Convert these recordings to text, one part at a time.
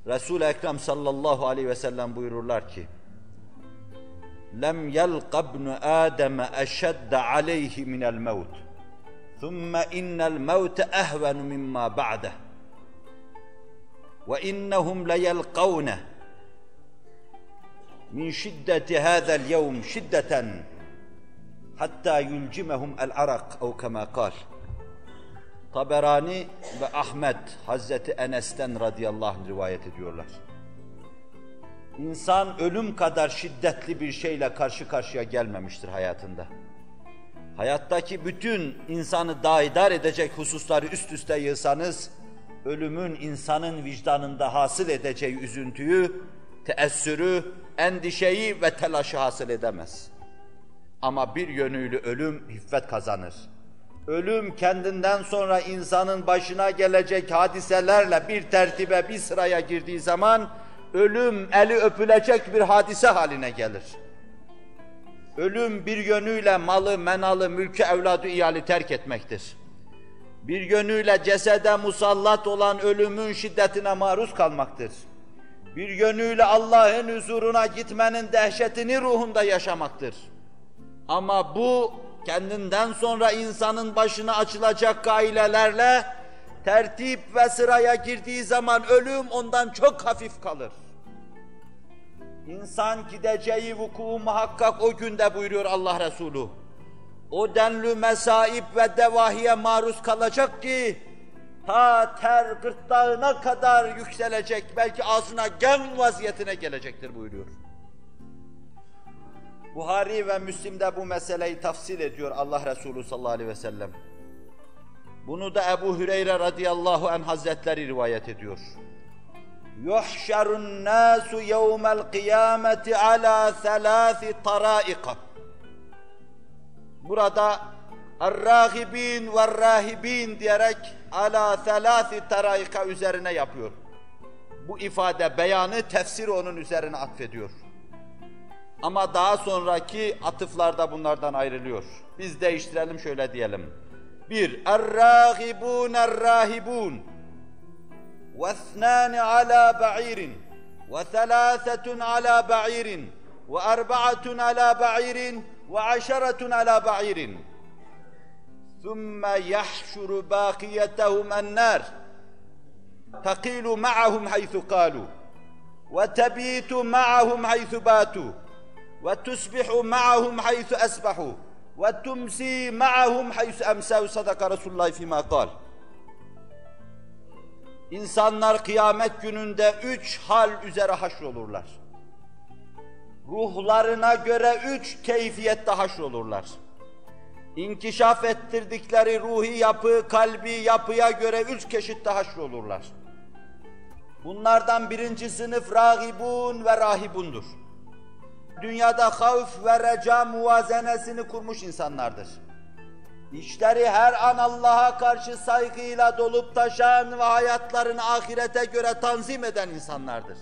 Resul-i Ekrem sallallahu aleyhi ve sellem buyururlar ki: "Lem yelqa ibnu Adem eşedde aleyhi minel mevt. Thumme innel mevte ehvenu mimma ba'deh. Ve innehum leyelqavne min şiddeti hâzel yevm şiddeten hatta yulcimehum el-arak ev kema kâl." Taberani ve Ahmed Hazreti Enes'ten radıyallahu anh rivayet ediyorlar. İnsan ölüm kadar şiddetli bir şeyle karşı karşıya gelmemiştir hayatında. Hayattaki bütün insanı daidar edecek hususları üst üste yığsanız, ölümün insanın vicdanında hasıl edeceği üzüntüyü, teessürü, endişeyi ve telaşı hasıl edemez. Ama bir yönüyle ölüm hiffet kazanır. Ölüm kendinden sonra insanın başına gelecek hadiselerle bir tertibe, bir sıraya girdiği zaman ölüm eli öpülecek bir hadise haline gelir. Ölüm bir yönüyle malı, menalı, mülkü, evladı, iyali terk etmektir. Bir yönüyle cesede musallat olan ölümün şiddetine maruz kalmaktır. Bir yönüyle Allah'ın huzuruna gitmenin dehşetini ruhunda yaşamaktır. Ama bu kendinden sonra insanın başına açılacak gailelerle tertip ve sıraya girdiği zaman ölüm ondan çok hafif kalır. İnsan gideceği vuku muhakkak o günde buyuruyor Allah Resulü. O denli mesaib ve devahiye maruz kalacak ki ta ter gırtlağına kadar yükselecek, belki ağzına gem vaziyetine gelecektir buyuruyor. Buhari ve Müslim'de bu meseleyi tafsil ediyor Allah Resulü sallallahu aleyhi ve sellem. Bunu da Ebu Hüreyre radıyallahu anh hazretleri rivayet ediyor. Yuhşarun nasu yevmel kıyameti ala thalâthi tarâika. Burada er-râhibîn ve'r-râhibîn diyerek ala thalâthi tarâika üzerine yapıyor. Bu ifade, beyanı, tefsiri onun üzerine atfediyor. Ama daha sonraki atıflarda bunlardan ayrılıyor. Biz değiştirelim, şöyle diyelim. 1. Er-râhibûn er-râhibûn ve ithnâni alâ ba'îrin ve thelâthetun alâ ba'îrin ve erba'atun alâ ba'îrin ve aşeretun alâ ba'îrin. Thumme yahşuru bâkiyetehum en-nâr teqîlu ma'ahum haythu kâlû ve tebîtu ma'ahum haythu bâtû ve tusbihu ma'ahum haythu asbahu ve tumsi ma'ahum haythu amsav. Sadaka Resulullah fîmâ kâl. İnsanlar kıyamet gününde 3 hal üzere haşrolurlar. Ruhlarına göre 3 keyfiyette haşrolurlar. İnkişaf ettirdikleri ruhi yapı, kalbi yapıya göre 3 çeşitte haşrolurlar. Bunlardan birinci sınıf râgibûn ve rahibundur. Dünyada havf ve reca muvazenesini kurmuş insanlardır. İçleri her an Allah'a karşı saygıyla dolup taşan ve hayatlarını ahirete göre tanzim eden insanlardır.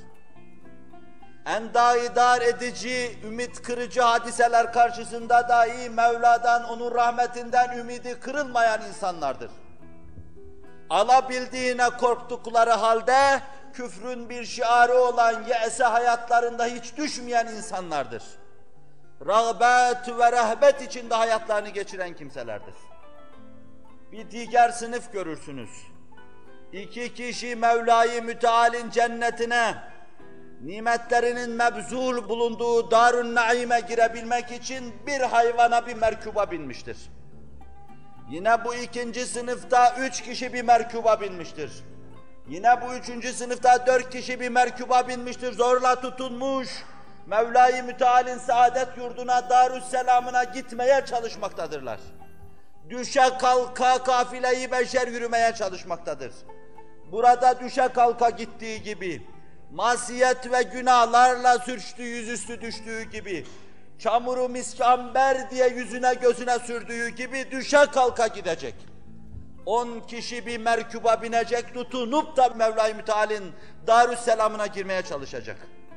Endaidar edici, ümit kırıcı hadiseler karşısında dahi Mevla'dan, onun rahmetinden ümidi kırılmayan insanlardır. Alabildiğine korktukları halde küfrün bir şiarı olan ye'se hayatlarında hiç düşmeyen insanlardır. Rağbet ve rehbet içinde hayatlarını geçiren kimselerdir. Bir diğer sınıf görürsünüz. 2 kişi Mevla-i Müteal'in cennetine, nimetlerinin mebzul bulunduğu Darun Naim'e girebilmek için bir hayvana, bir merkuba binmiştir. Yine bu 2. sınıfta 3 kişi bir merkuba binmiştir. Yine bu 3. sınıfta 4 kişi bir merkuba binmiştir, zorla tutunmuş, Mevla-i Müteal'in saadet yurduna, Darüsselam'ına gitmeye çalışmaktadırlar. Düşe kalka kafile-i beşer yürümeye çalışmaktadır. Burada düşe kalka gittiği gibi, masiyet ve günahlarla sürçtüğü, yüzüstü düştüğü gibi, çamuru miskamber diye yüzüne gözüne sürdüğü gibi düşe kalka gidecek. 10 kişi bir merkuba binecek, tutunup da Mevla-i Müteal'in Darüsselam'ına girmeye çalışacak.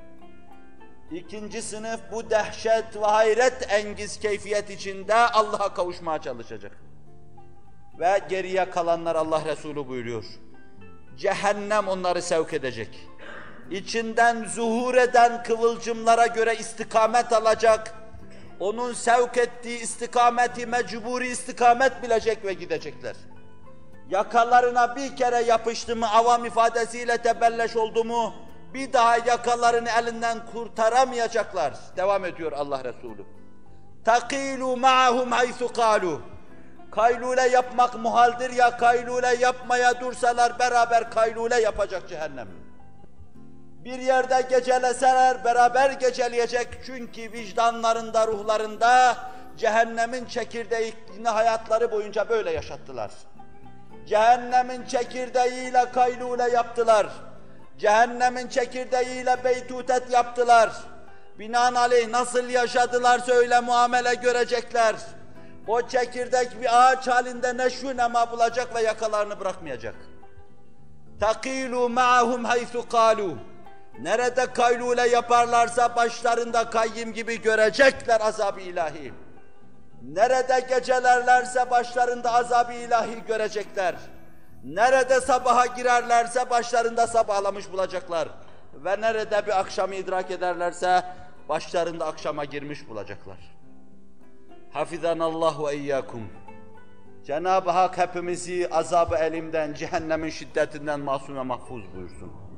2. sınıf bu dehşet ve hayret engiz keyfiyet içinde Allah'a kavuşmaya çalışacak. Ve geriye kalanlar Allah Resulü buyuruyor. Cehennem onları sevk edecek. içinden zuhur eden kıvılcımlara göre istikamet alacak, onun sevk ettiği istikameti mecburi istikamet bilecek ve gidecekler. Yakalarına bir kere yapıştı mı, avam ifadesiyle tebelleş oldu mu, bir daha yakalarını elinden kurtaramayacaklar. Devam ediyor Allah Resulü. تَقِيلُوا مَعَهُمْ حَيْثُ قَالُوا Kaylule yapmak muhaldir ya, kaylule yapmaya dursalar beraber kaylule yapacak cehennem. Bir yerde geceleseler beraber geceleyecek, çünkü vicdanlarında, ruhlarında cehennemin çekirdeğini hayatları boyunca böyle yaşattılar. Cehennemin çekirdeğiyle kaylule yaptılar. Cehennemin çekirdeğiyle beytutet yaptılar. Binaenaleyh nasıl yaşadılarsa öyle muamele görecekler. O çekirdek bir ağaç halinde neşvü nema bulacak ve yakalarını bırakmayacak. تَقِيلُوا مَعَهُمْ حَيْثُ قَالُوا Nerede kaylule yaparlarsa başlarında kayyim gibi görecekler azab-ı ilahi. Nerede gecelerlerse başlarında azab-ı ilahi görecekler. Nerede sabaha girerlerse başlarında sabahlamış bulacaklar. Ve nerede bir akşamı idrak ederlerse başlarında akşama girmiş bulacaklar. Hafizanallahu ve iyyakum. Cenab-ı Hak hepimizi azab-ı elimden, cehennemin şiddetinden masum ve mahfuz buyursun.